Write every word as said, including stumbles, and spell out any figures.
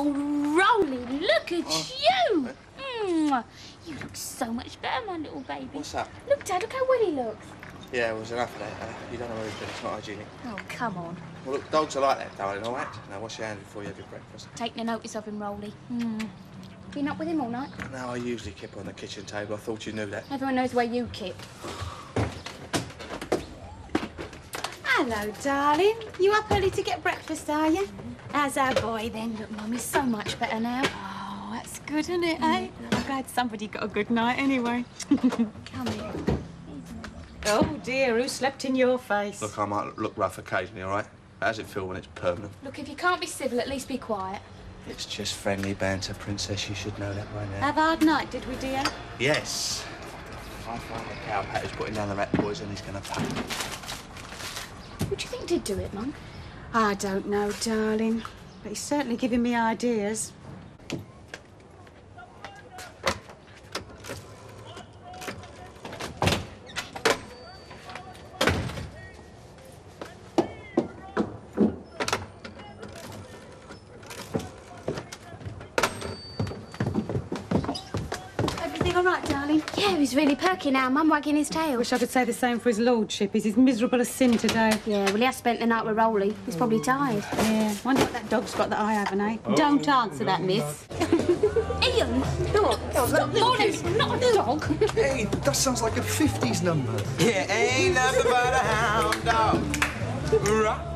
Oh, Rolly, look at oh. you! Mm. You look so much better, my little baby. What's that? Look, Dad, look how well he looks. Yeah, it was enough of that. Uh, you don't know everything. It's not hygienic. Oh, come on. Well, look, dogs are like that, darling, all right? Now, wash your hands before you have your breakfast. Take no notice of him, Rolly. Mm. Been up with him all night? No, I usually kip on the kitchen table. I thought you knew that. Everyone knows where you kip. Hello, darling. You up early to get breakfast, are you? Mm-hmm. How's our boy, then? Look, Mum, he's so much better now. Oh, that's good, isn't it, eh? I'm glad somebody got a good night anyway. Come here. Oh, dear, who slept in your face? Look, I might look rough occasionally, all right? How does it feel when it's permanent? Look, if you can't be civil, at least be quiet. It's just friendly banter, Princess. You should know that by now. Have a hard night, did we, dear? Yes. I find the cowpat who's putting down the rat poison he's going to pay. What do you think did do it, Mum? I don't know, darling. But he's certainly giving me ideas. All right, darling? Yeah, he's really perky now, Mum, wagging his tail. Wish I could say the same for his lordship. He's as miserable as sin today. Yeah, well, he has spent the night with Rolly. He's probably tired. Yeah, wonder what that dog's got that I haven't, eh? Oh. Don't answer that, miss. Ian! Look, stop morning, not a dog. Hey, that sounds like a fifties number. Yeah, ain't nothing but a hound dog.